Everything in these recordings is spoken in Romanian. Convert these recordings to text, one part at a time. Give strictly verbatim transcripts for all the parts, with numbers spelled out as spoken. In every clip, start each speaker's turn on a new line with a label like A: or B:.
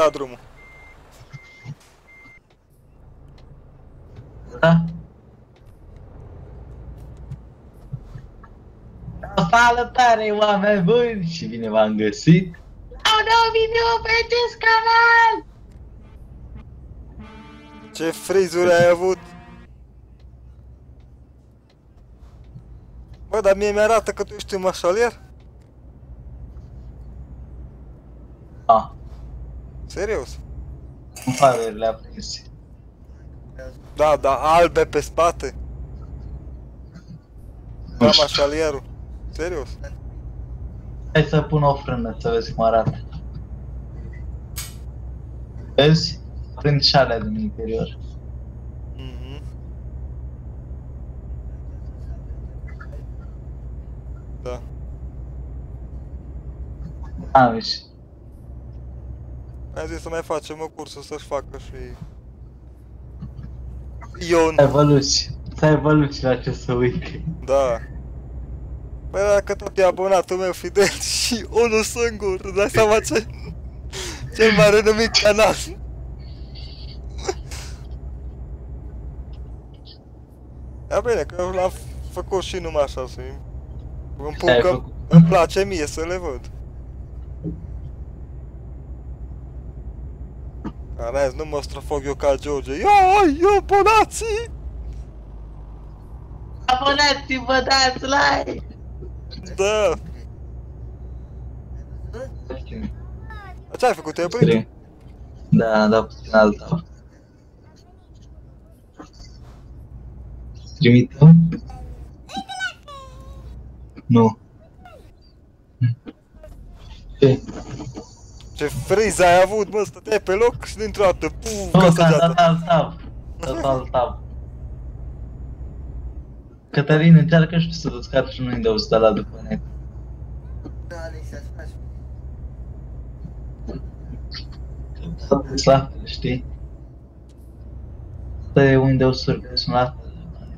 A: Da drumul.
B: Da? Salutare, oameni buni! Și bine v-am găsit! La un nou video pe acest canal!
A: Ce frizuri ai avut? Bă, dar mie mi-arată că tu ești un mașalier?
B: Da,
A: Serios?
B: în farurile aprinse.
A: Da, da, albe pe spate. Da, mașalierul. Serios?
B: Hai să pun o frână să vezi cum arată. Vezi? Prind și alea din interior.
A: Mhm. Da.
B: Am și
A: Ai zis să mai facem o cursă să-și facă și... Ion.
B: să evoluți. Să evoluți la ce să uite.
A: Da. Păi dacă tot e abonatul meu fidel și unul singur, îți dai seama ce... cel mai renumit canal. Ia bine, că eu l-am făcut și numai așa, să îmi pun
B: Ai
A: că
B: făcut?
A: îmi place mie să le văd. Care nu mă străfog eu ca George. Ia, ia, abonații!
B: Abonați-vă, dați like!
A: Da. Ce ai făcut? Te-ai oprit?
B: Da, da, puțin alta. Trimitem? Nu. Ce?
A: Ce friz ai avut, mă, stăteai pe loc și dintr-o dată, puf,
B: Nu,
A: ca
B: că am dat
A: săgeată.
B: alt tab. Dat alt tab. Cătălin, încearcă și tu să descarci un Windows de la după net. Toate la fel, știi? Toate Windows-urile sunt la fel.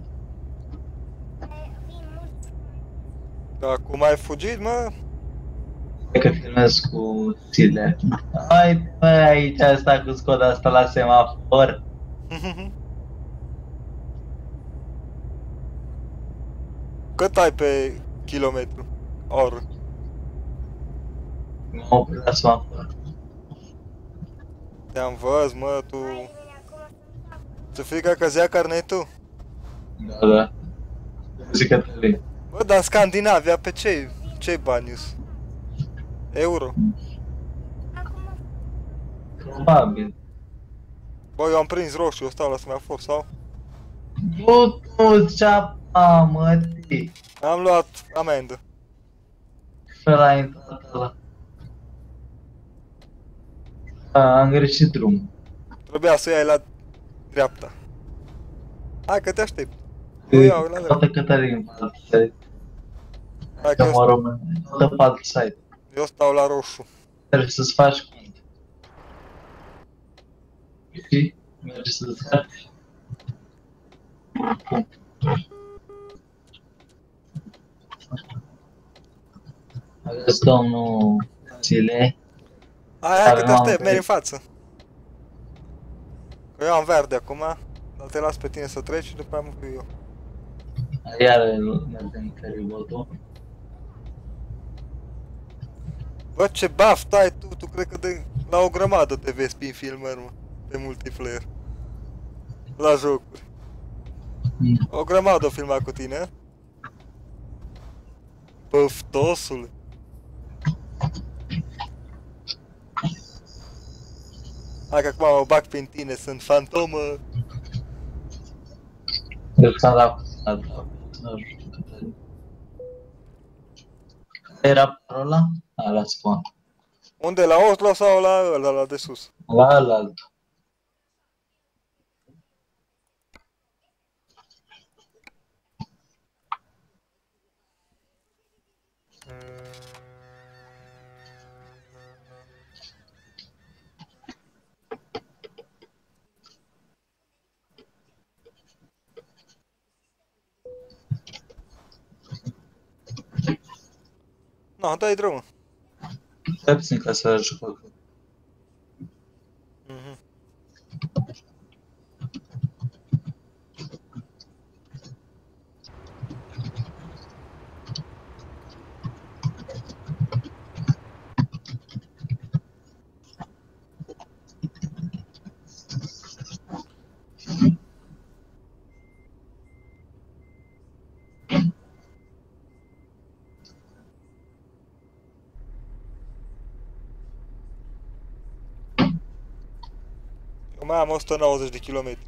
A: Da, cum ai fugit, mă?
B: Hai că filmez cu țile. Hai, bă, aici asta cu Skoda asta la semafor.
A: Cât ai pe kilometru? Oră.
B: Mă oprit la semafor.
A: Te-am văz, mă, tu... Ți frică că zi ia carnetul?
B: Da, da. Zic Cătălin.
A: Bă, dar în Scandinavia pe ce ce bani -s? Euro?
B: Probabil.
A: Bă, eu am prins roșu, eu stau la semafor, sau?
B: Nu tu, ceapa, mă, tii.
A: Am luat amendă.
B: Și ăla intrat ăla. A, am greșit drumul.
A: Trebuia să iei la dreapta. Hai că te aștept. Eu iau la dreapta.
B: Toată Cătălin, site.
A: Hai că
B: Că mă
A: eu,
B: român. Toată pe alt site.
A: eu stau la roșu.
B: Trebuie să-ți faci cont. Știi? Mergi să descarci. Bun. Aveți domnul Zile.
A: Hai, hai că
B: Avem
A: te aștept,
B: am
A: mergi în față. Că eu am verde acum, dar te las pe tine să treci și după aia mă fiu eu.
B: Iar mergem feribodul.
A: Bă, ce baf ai tu, tu cred că de la o grămadă te vezi prin filmări, mă, pe multiplayer. La jocuri. O grămadă o filma cu tine. Păftosul. Hai că acum mă bag prin tine, sunt fantomă.
B: Deci s-a dat alta. Nu știu cât. Era parola? A, la spawn.
A: Unde, la Oslo sau la ăla, la de sus?
B: La alt.
A: No, dai drumul.
B: Stai puțin ca să jucăm.
A: Că mai am o sută nouăzeci de kilometri.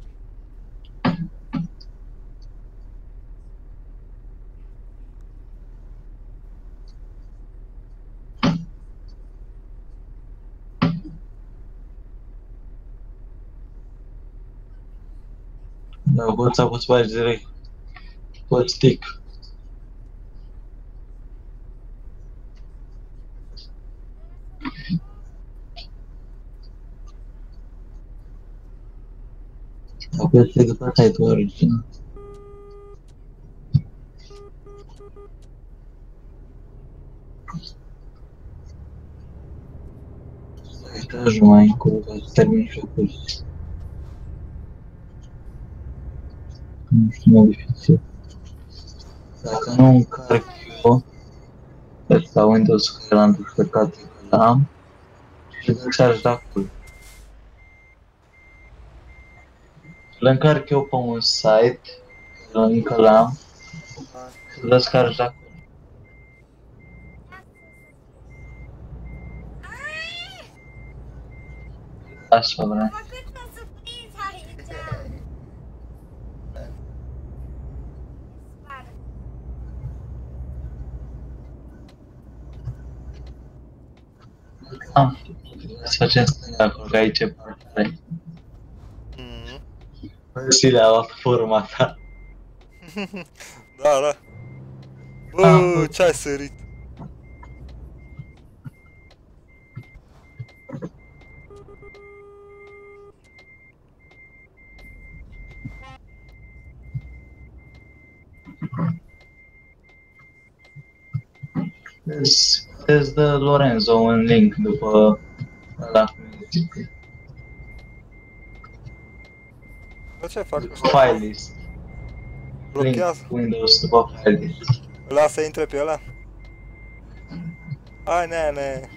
B: Da, poți să poți faci direct. Poți stick. Apoi te după aceea tu origină. Etajul mai încolo, ca să termin jocul. Nu știu, modifici. Dacă nu încarc eu, ăsta Windows care l-am descărcat că l-am, și îl descarci de acolo. Îl încarc eu pe un site, că încă l-am, și îl descarci de acolo. Așa vreau. Am să facem stânga acolo, că aici e parcare.
A: Mm.
B: Și le-a luat forma ta.
A: Da, da. Bă, ce-ai sărit?
B: Îți îți dă Lorenzo un link după ăla cu muzică.
A: Dar ce fac ăștia?
B: File list.
A: Blochează?
B: Link Windows după file list.
A: Lasă intre pe ăla? Hai, nene!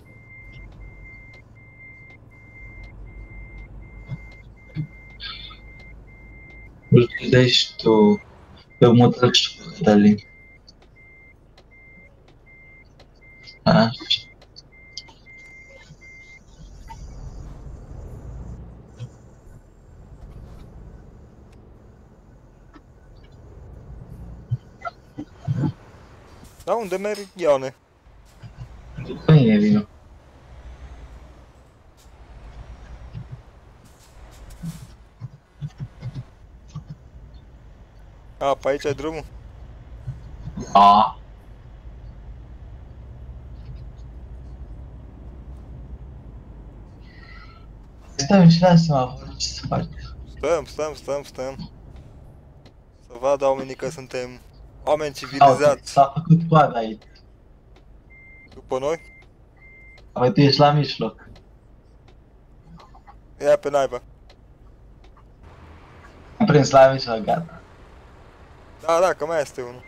B: Îl vedești tu pe mută și pe Cătălin. Așa.
A: Da, unde merg, Ione?
B: După mine vino.
A: A, pe aici e drumul?
B: A. Stăm și la semafor, ce să faci?
A: Stăm, stăm, stăm, stăm. Să vadă oamenii că suntem oameni civilizați.
B: S-a făcut coada aici.
A: După noi?
B: Apoi tu ești la mijloc.
A: Ia pe naiba.
B: Am prins la mijloc, gata.
A: Da, da, că mai este unul.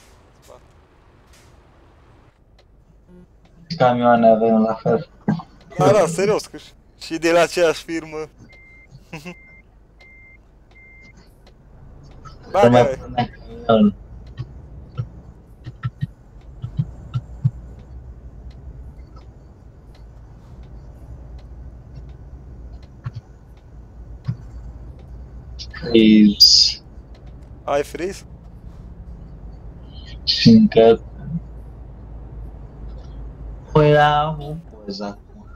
B: Camioane avem la fel.
A: Da, da, serios, că și- și de la aceeași firmă. Ba,
B: Să mai
A: mai,
B: punem camionul. Freeze.
A: ai freeze?
B: Și încă... Păi la o poză acum.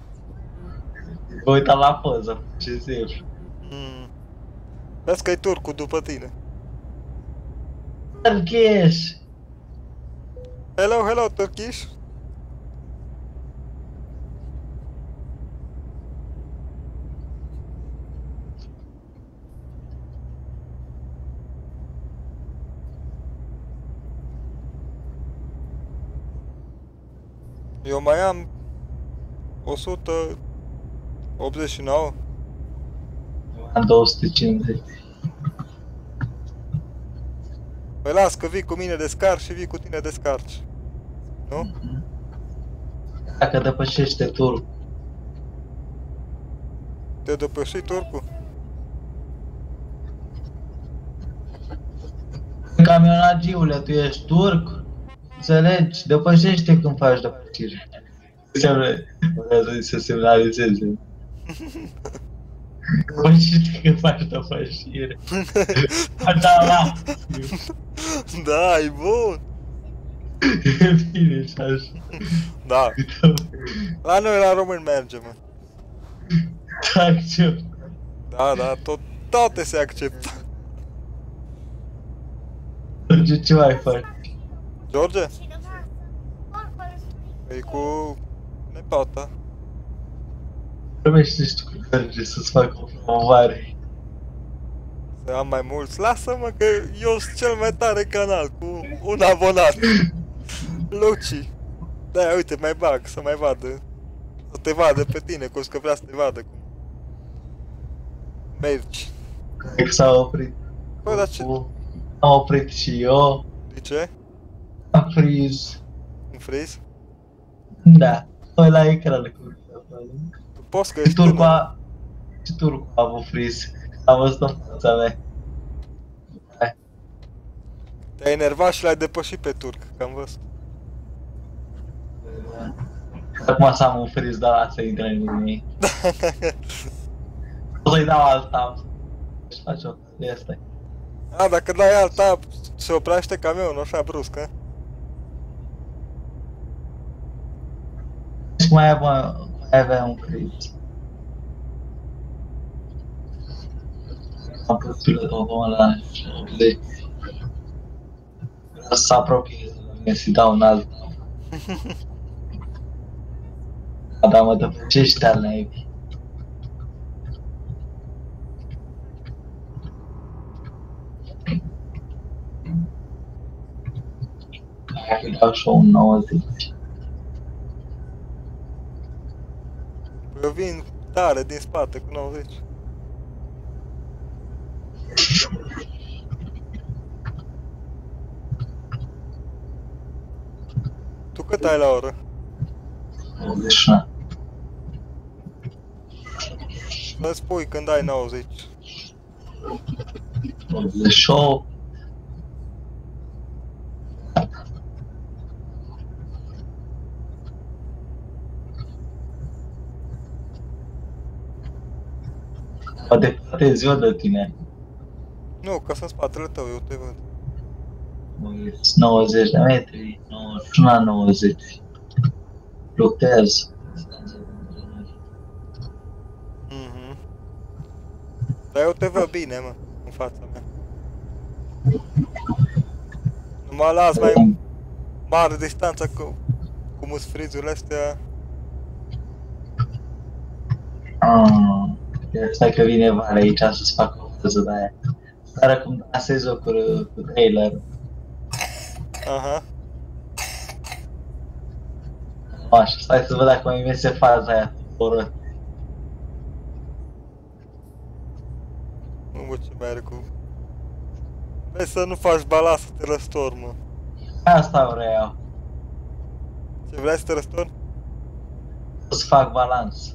B: Vă uita la poză, ce simplu.
A: Hmm. Vezi că-i turcul după tine.
B: Turkish!
A: Hello, hello, Turkish. Eu mai am o sută optzeci și nouă.
B: Am două sute cincizeci.
A: Păi las că vii cu mine descarci și vii cu tine descarci. Nu?
B: Dacă depășește turc.
A: Te depăși turcul?
B: Camionagiule, tu ești turc? Înțelegi? Depășește când faci depășire. Înseamnă, vreau să semnalizeze. Bă, știi că faci dăpășire. Da, la.
A: Da, e bun.
B: E bine și așa.
A: Da. La noi la români merge, mă.
B: Da, accept.
A: Da, da, tot, toate se acceptă.
B: George, ce mai faci?
A: George? E cu nepoata.
B: Vorbește și tu cu George să-ți facă o promovare.
A: Să am mai mulți. Lasă-mă că eu sunt cel mai tare canal cu un abonat. Luci. Da, uite, mai bag, să mai vadă. Să te vadă pe tine, cum că vrea să te vadă cum mergi.
B: Cred că s-a oprit.
A: Bă, dar ce...
B: Am oprit și eu.
A: De ce?
B: Am friz.
A: Un friz?
B: Da. Păi la ecran cu
A: Tu poți că
B: și
A: ești
B: turcu
A: tânăr.
B: a... Și turcu a avut friz. Am văzut în fața mea. Hai.
A: Te-ai enervat și l-ai depășit pe turc, că am văzut.
B: Acum să am un friz, dar lasă intre în ei. O să-i dau alt tab. Și face o este.
A: A, dacă dai alt tab, se oprește camionul așa brusc, a?
B: Și mai avea, mai avea un friz. Am pus pilotul ăla și optzeci. Vreau să se apropie de mine să-i dau un alt tab. Da, dar mă dăpăcește al naibii. Îi dau și un nouăzeci.
A: Eu vin tare din spate cu nouăzeci. Tu cât ai la oră?
B: optzeci și unu.
A: Să spui când ai nouăzeci.
B: optzeci și opt. Mă depărtez eu de tine.
A: Nu, că sunt spatele tău, eu te văd.
B: nouăzeci de metri, nouăzeci și unu, nouăzeci. Luptez.
A: Mhm. Dar eu te văd bine, mă, în fața mea. Nu mă las mai mare distanța cu cum sunt frizurile astea.
B: Ah, stai că vine vara aici să-ți fac o fază de aia. Dar acum dansez-o cu, cu trailer.
A: Aha.
B: Așa, stai să văd dacă mai iese faza aia oră.
A: Nu mă ce mai are cu... Vezi să nu faci balas să te răstorni, mă.
B: Asta vreau.
A: Ce vrei să te răstorni?
B: Să fac balans.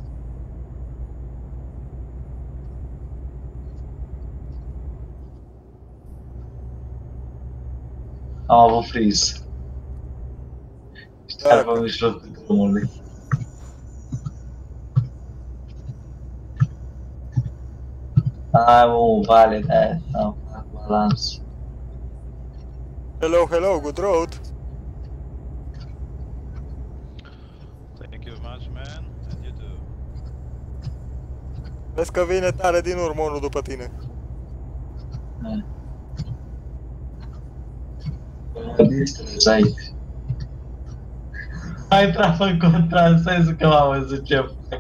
B: Am avut friz. Chiar pe mijlocul drumului. Hai mă, un vale de aia, să fac balans.
A: Hello, hello, good road.
C: Thank you very much, man, and you too.
A: Vezi că vine tare din urmă unul după tine.
B: Mă distrez aici. Ai intrat în contrasens că m-am văzut ce fac.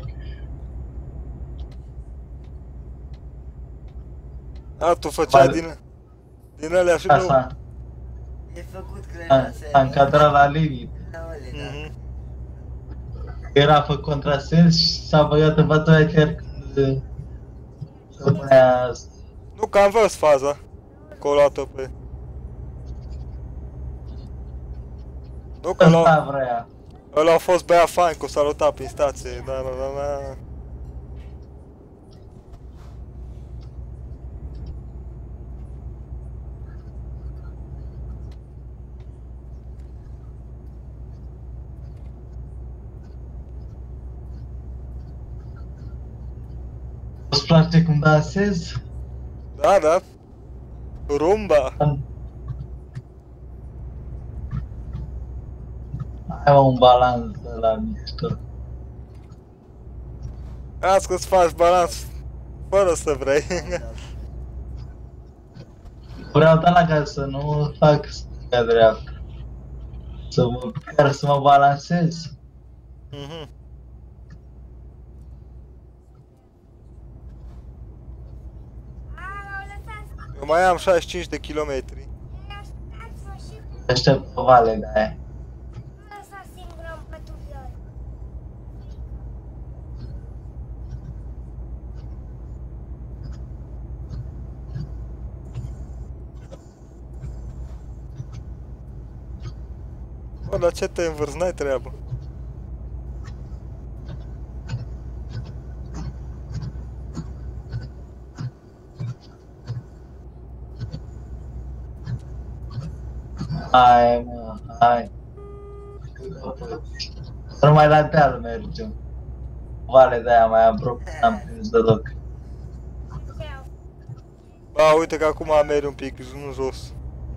A: A, tu făceai
B: Vale.
A: din... Din alea și nu...
B: Asta,
D: E făcut
B: a,
D: cred
B: a încadrat la limit.
A: Mhm.
B: Era pe contrasens și s-a băgat în fața mea chiar când se punea...
A: Nu, că am văzut faza. Că o luat-o pe... Nu, că ăla,
B: Ăsta vrea.
A: ăla a fost băiat fain, că o salutat prin stație. Da, da, da, da.
B: O Îți place cum dansezi?
A: Da, da. Rumba.
B: Ai mă, un balans de la mișto.
A: Azi că-ți faci balans fără să vrei.
B: Vreau de la ca să nu fac stânga-dreapta. Să mă pierd, să mă balansez.
A: Mhm. Eu mai am șaizeci și cinci de kilometri.
B: Aștept pe vale de aia.
A: Bă, dar ce te învârzi? N-ai treabă.
B: Hai, mă, hai. Numai la deal mergem. Vale de aia mai apropiat, n-am prins deloc.
A: Ba, uite că acum merg un pic în jos.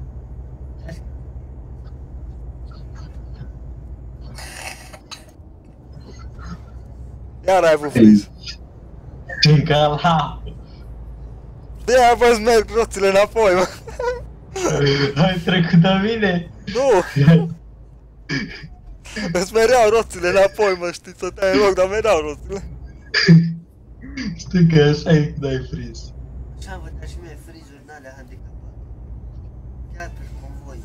A: Iar ai avut friz.
B: Încă la...
A: De-aia vă-ți merg roțile înapoi, mă.
B: Ai trecut de mine?
A: Nu! Îți mereau roțile înapoi, mă, știi, să te-ai în loc, dar mereau roțile.
B: Știi că așa e când ai friz.
D: Așa văd, dar și mie frizuri n-alea handicapate. Chiar pe convoi.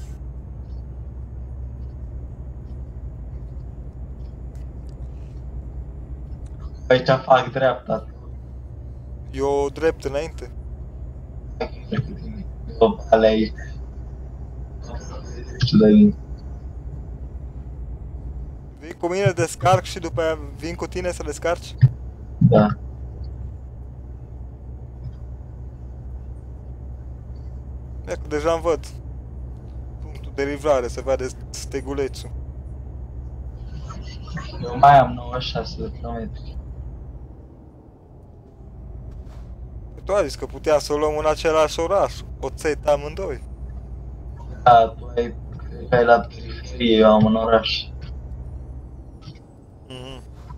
B: Aici fac dreapta.
A: Eu drept înainte.
B: O vale aici. Nu știu de mine.
A: Vii cu mine, descarc și după aia vin cu tine să descarci?
B: Da.
A: E că deja îmi văd punctul de livrare, se vede stegulețul.
B: Eu mai am nouăzeci și șase de kilometri.
A: Tu ai zis că putea să o luăm în același oraș, oțet amândoi.
B: Da, tu ai, cred că ai la periferie, eu am în oraș.
A: Mhm.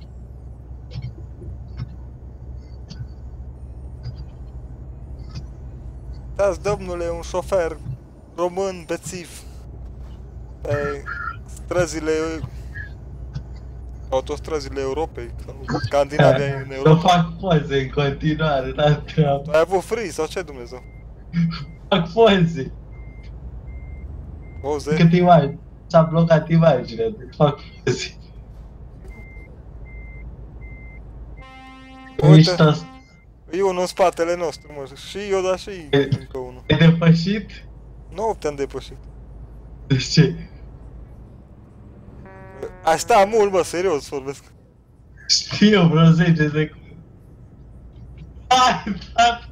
A: Dați, domnule, un șofer român bețiv pe străzile, autostrăzile Europei sau Scandinavia în
B: Eu
A: Europa.
B: fac poze în continuare, n-am treabă.
A: Tu ai avut free sau ce, Dumnezeu?
B: Fac poze.
A: Poze?
B: Cât imagini. S-a blocat imaginea, deci fac poze. Mișto.
A: E unul în spatele nostru, mă, și eu, dar și încă unul.
B: Ai depășit?
A: Nu te-am depășit.
B: De ce?
A: Ai sta mult, bă, serios vorbesc.
B: Știu, vreo zece secunde. Hai, tata!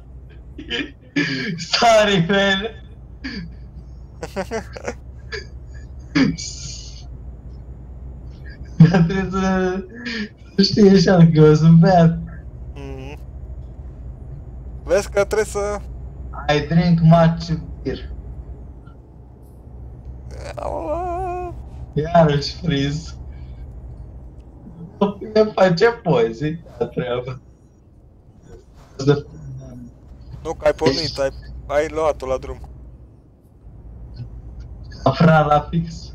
B: Sorry, man! Dar trebuie să... să știi așa că eu sunt beat.
A: Mhm. Vezi că trebuie să...
B: I drink much beer. Iarăși friz. Îmi face poze, da treabă.
A: Nu, că ai pornit, ai, ai luat-o la drum.
B: Afra la fix.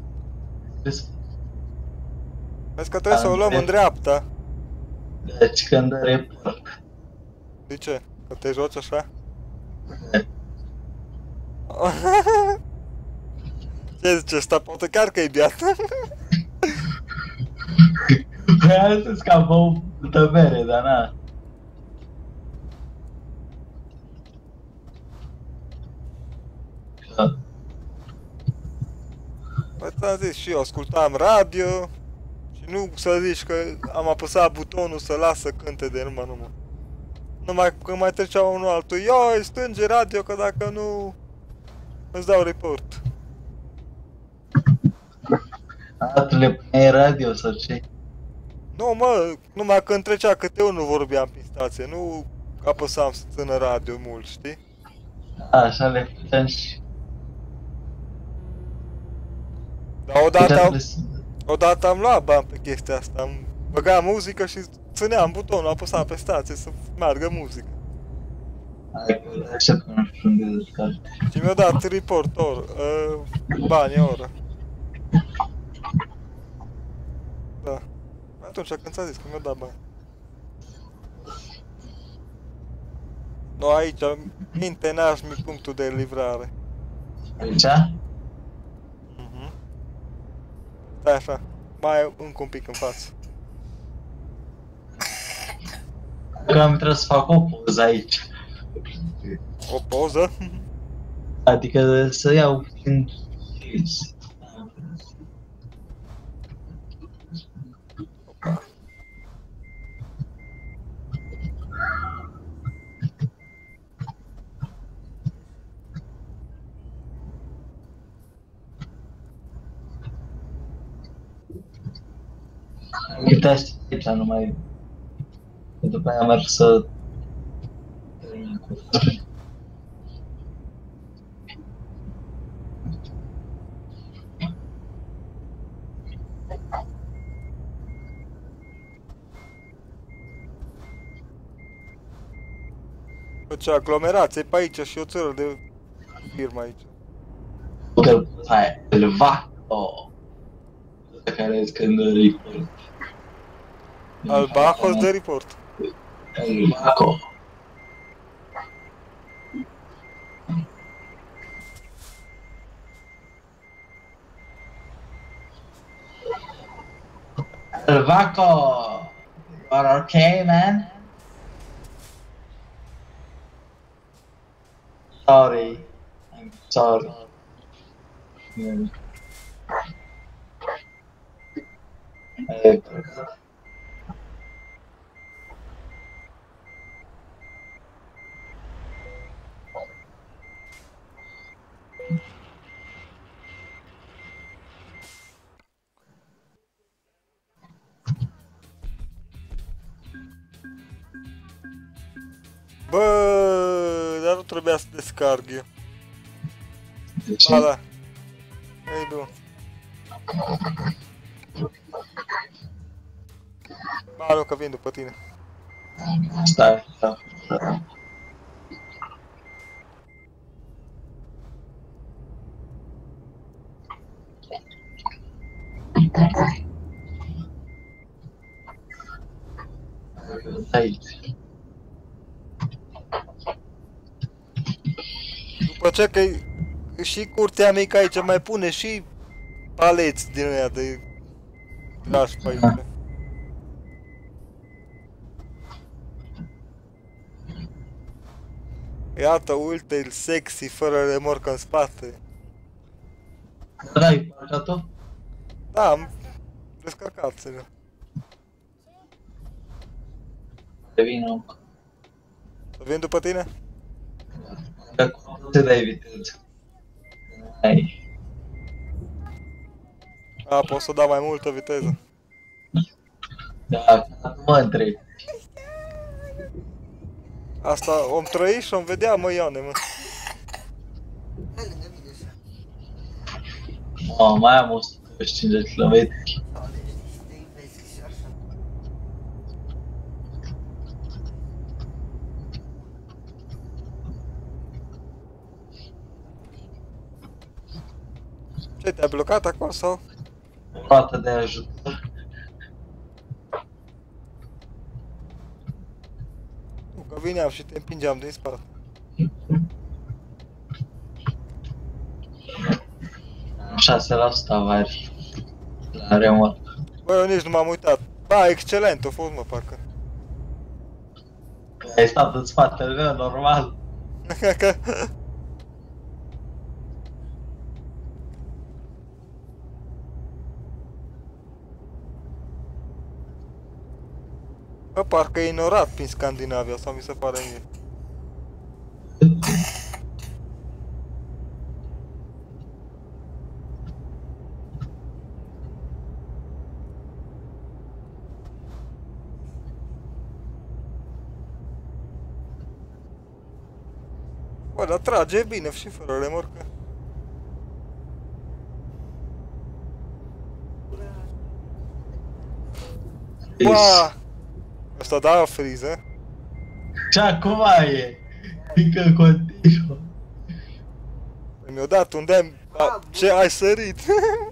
A: Vezi că trebuie să o luăm în dreapta.
B: Deci când report.
A: De ce? Că te joci așa? Ce zice ăsta? Poate chiar că e beat.
B: Vreau să scapă o multă bere, dar na.
A: Bă, ți-am zis și eu, ascultam radio și nu să zici că am apăsat butonul să las să cânte de numai numai. Numai când mai trecea unul altul, ioi, stânge radio că dacă nu îți dau report.
B: A, tu le puneai radio sau ce?
A: Nu, mă, numai când trecea câte unul vorbeam prin stație, nu apăsam să țină radio mult, știi?
B: Așa le putem și...
A: Dar odată, am, odată am luat bani pe chestia asta, am băgat muzică și țineam butonul, apăsam pe stație să meargă muzică.
B: Hai că aștept că nu știu unde descarci.
A: Și mi-a dat report or, uh, bani oră. Da. Atunci când ți-a zis că mi-a dat bani. No, aici, minte n-aș mi punctul de livrare.
B: Aici?
A: Mhm. Stai așa, mai încă un pic în față.
B: Că am trebuie să fac o poză aici.
A: O poză?
B: Adică să iau puțin fix. Uite asta aici numai. După aia merg să termin cu
A: Face aglomerație pe aici și o țără de firmă aici.
B: că hai, îl Vaco. Care îți când report.
A: Albacos de report.
B: El Vaco. El Vaco. You are okay, man? Sorry. I'm sorry. Yeah. Eh,
A: Bă, dar nu trebuia să descarc eu.
B: de ce?
A: Ba da. Ei, bun. Ba, nu, că vin după tine.
B: Stai, stai, stai. Aici.
A: După ce că și curtea mică aici mai pune și paleți din aia de lași pe aici. Iată, uite-l sexy, fără remorcă în spate.
B: Da, ai parcat-o?
A: Da, am descărcat, serios.
B: Vină.
A: Să vin după tine?
B: Dacă cum te dai viteză? Ai.
A: A, pot să dau mai multă viteză.
B: Da, mă întreb.
A: Asta om trăi și om vedea, mă, Ione, mă.
D: Hai lângă mine așa.
B: Mă, mai am o sută douăzeci și cinci de kilometri.
D: Da, deci știi, te investi și așa.
A: Ce, te-ai blocat acolo sau?
B: Roată de ajutor.
A: Nu, că vineam și te împingeam din spate.
B: șase la sută avari. La remorcă.
A: Bă, eu nici nu m-am uitat. Ba, excelent a fost, mă, parcă.
B: Ai stat în spatele meu, normal.
A: Că... Bă, parcă e inorat prin Scandinavia, sau mi se pare mie. Bă, dar trage bine și fără remorcă. Ba! Asta da friză.
B: Și acum e. Încă continuă.
A: Mi-a dat un demn. A, ce ai sărit?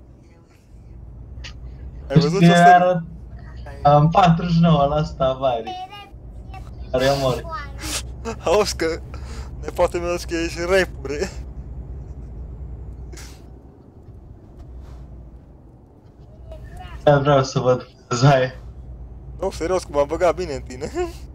A: Ai văzut ce sărit?
B: Am patruzeci și nouă la asta avarii. Remorcă.
A: Auzi că nepoate meu că ești repure.
B: Dar vreau să văd faza aia.
A: Nu, serios, cum am băgat bine în tine.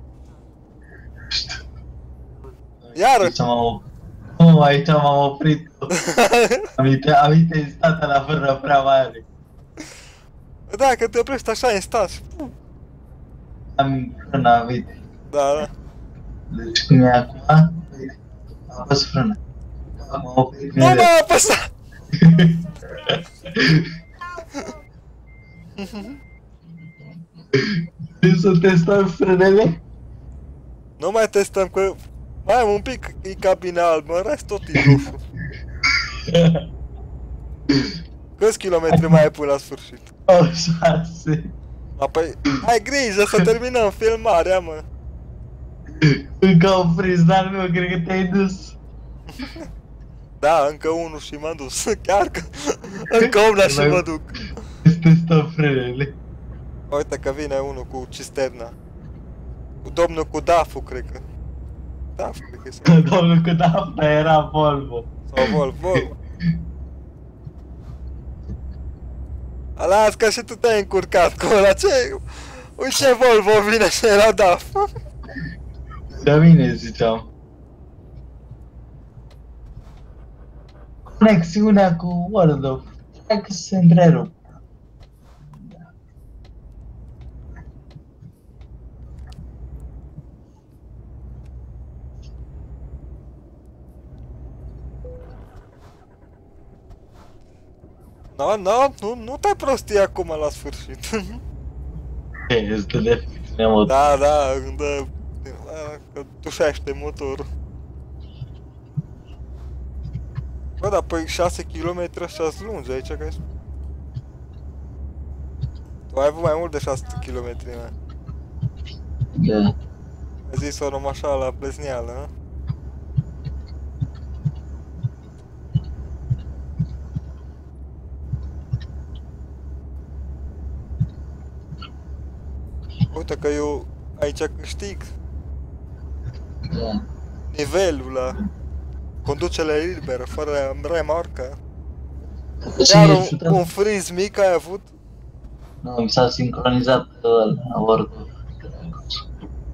A: Iară!
B: Aici m-am oprit. Nu, aici m-am oprit. Am intrat, am intrat la fără prea mare.
A: Da, că te oprești așa instant și...
B: Am frâna, uite.
A: Da, da.
B: Deci cum e acum, am pus frâna. M-am oprit
A: Nu
B: mereu.
A: m-a apăsat!
B: Vrei să testăm frânele?
A: Nu mai testăm că... Mai am un pic, e cabina albă, în rest tot e roșu. Câți kilometri mai ai până la sfârșit?
B: O, șase.
A: Apoi, ai grijă să terminăm filmarea, mă.
B: Încă am prins, dar nu, cred că te-ai dus.
A: Da, încă unul și m-am dus. Chiar că... Încă una și mă duc.
B: Să testăm frânele.
A: Uite că vine unul cu cisterna. Cu domnul cu Dafu, cred că. Dafu, cred că e sau...
B: Domnul cu dafta era Volvo.
A: Sau Volvo, Volvo. Alas, că și tu te-ai încurcat cu ăla, ce... Uite ce Volvo vine și era Daf.
B: De mine ziceam. Conexiunea cu World of Tanks se întrerup.
A: No, no, nu, nu te prostii acum la sfârșit.
B: Este de nemot.
A: Da, da, da, da, că tușește motorul. Bă, dar păi șase kilometri așa-s lungi aici, că ești... Tu ai avut mai mult de șase kilometri, mă.
B: Da.
A: Ai zis-o numai așa la plezneală, hă? Uite că eu aici câștig
B: Da.
A: nivelul la conducere liberă, fără remorcă.
B: Ce
A: Iar
B: ești
A: un, un freeze mic ai avut?
B: Nu, mi s-a sincronizat ăla, World of Tanks.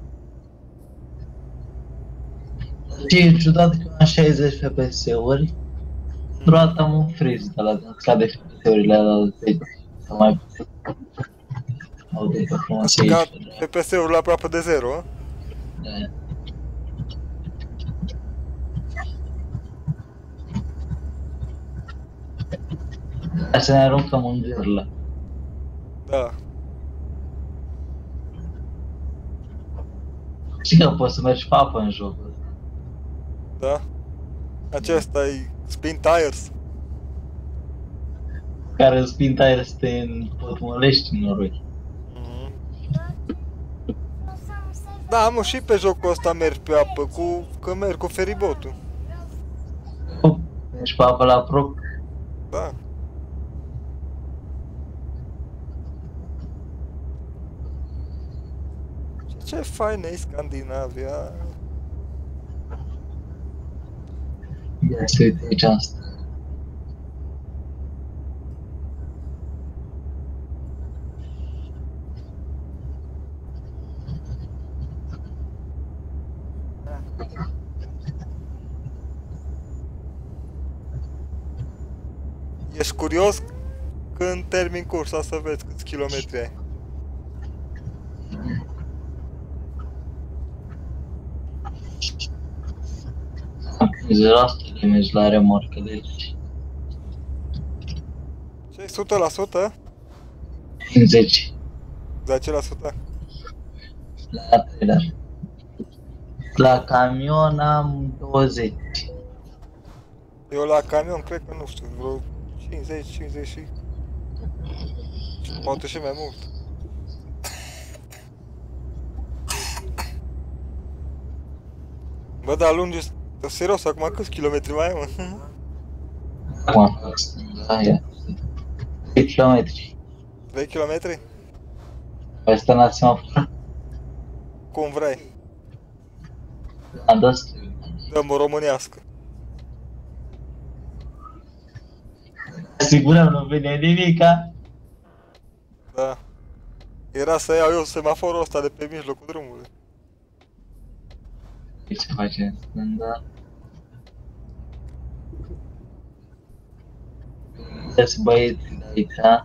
B: Ce e ciudat că am șaizeci F P S-uri. Într-o dată am un freeze de la când scade F P S-urile la zece. Sau mai puțin. Au de pe frumos
A: Ca
B: aici.
A: F P S-ul aproape de zero, hă?
B: Da. Hai să ne aruncăm în gârlă.
A: Da.
B: Știi că poți să mergi pe apă în jocul ăsta.
A: Da? Acesta e Spin Tires.
B: Care spin tire să te împotmolești în noroi.
A: Mhm. Da, mă, și pe jocul ăsta mergi pe apă, cu... că merg cu feribotul.
B: Mergi pe apă la proc.
A: Da. Ce faină e Scandinavia.
B: Ia să uite aici asta.
A: Ești curios când termin cursa să vezi câți kilometri ai.
B: Am zero la sută de mergi la remorcă, deci
A: Ce, o sută la sută?
B: cincizeci
A: zece la sută?
B: la trailer. La camion am douăzeci.
A: Eu la camion cred că nu știu, vreo cincizeci, cincizeci și... Poate și mai mult. Bă, dar lungi, serios, acum câți kilometri mai ai, mă?
B: Acum fac stânga, ia. trei kilometri.
A: trei kilometri?
B: Asta n-ați semafor?
A: Cum vrei.
B: Am dat stânga.
A: Dăm o românească.
B: Asigurăm, nu vine nimica.
A: Da. Era să iau eu semaforul ăsta de pe mijlocul drumului.
B: Ce facem stânga? Vedeți băieții de aici.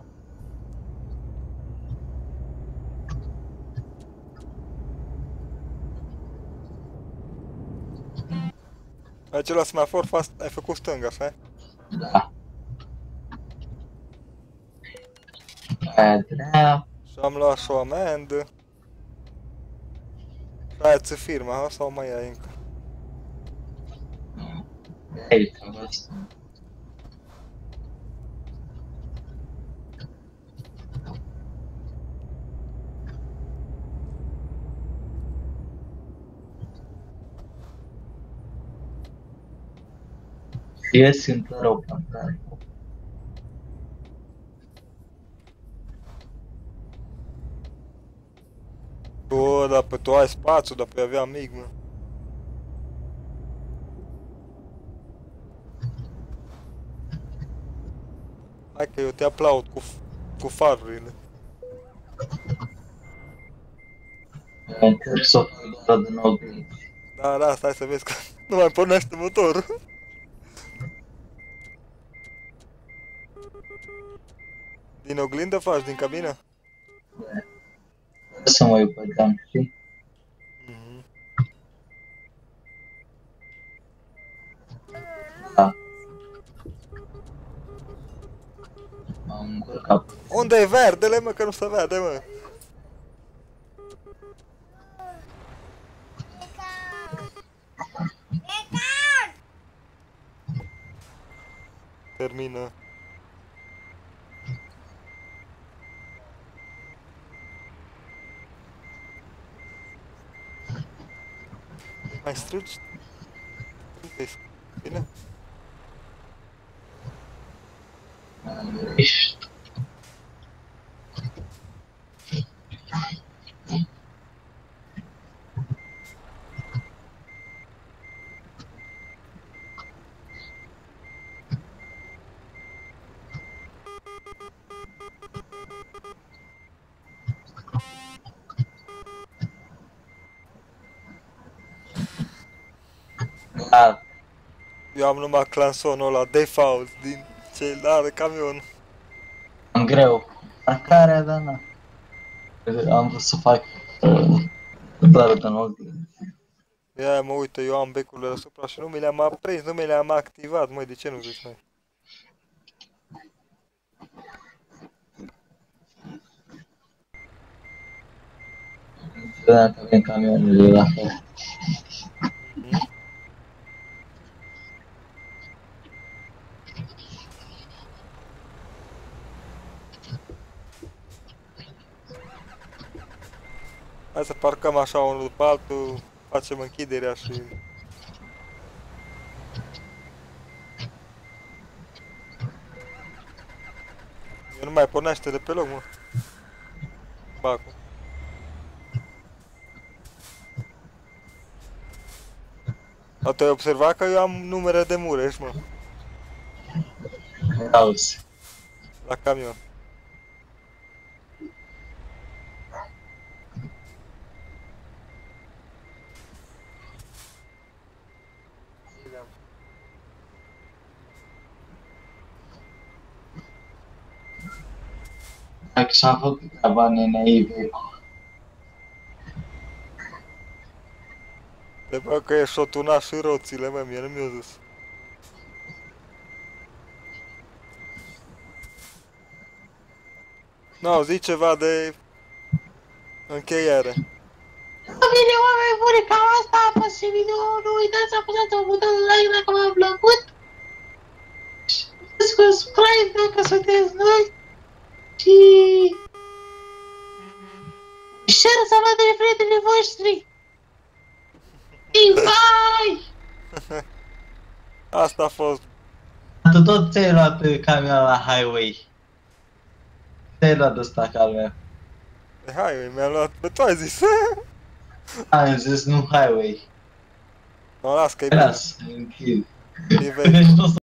A: Aici la semafor fast, ai făcut stânga, așa?
B: Da. Aia dreapta.
A: Și am luat și o amendă. Și aia ți firma, ha? Sau mai ai încă?
B: Aici, am asta. E simplă rău plantare.
A: Bă, dar pe tu ai spațiu, dar pe avea mic, mă. Hai că eu te aplaud cu, cu farurile.
B: Încerc să o fac doar de nou.
A: Da, da, stai să vezi că nu mai pornește motorul. Din oglindă faci, din cabină?
B: Să mă uit pe geam, știi?
A: Mhm.
B: Da. M-am încurcat.
A: Unde e verdele, mă, că nu se vede, mă? Termină. Mai strigi? Uite-i, bine?
B: Ești. Da,
A: Eu am numai clansonul ăla default din cel are camion.
B: am greu. Parcarea, dar na. Am vrut să fac uh, doar de nou.
A: Ia mă uite, eu am becurile deasupra și nu mi le-am aprins, nu mi le-am activat, măi, de ce nu zici, măi?
B: Da, că avem camioanele la fel.
A: Mhm. Hai să parcăm așa unul după altul, facem închiderea și... Eu nu mai pornește de pe loc, mă. Bacul. Dar tu ai observat că eu am numere de Mureș, mă,
B: Auzi.
A: la camion.
B: Dacă și-a făcut treaba neneive.
A: De bă că e șotunat și roțile, mă, mie nu mi-a zis. Nu, zi ceva de încheiere.
E: Bine, oameni buni, cam asta a fost și video. Nu uitați să apăsați un buton de like dacă v-a plăcut. sunteți noi și... Share să văd de prietenii voștri! Bye!
A: Asta a fost.
B: Tu tot ți-ai luat camera la highway. Ți-ai luat ăsta camera.
A: Pe highway mi-am luat, bă, tu ai zis.
B: Am zis nu highway.
A: Mă las că e bine.
B: Las, închid.
A: E vechi.
B: Deci nu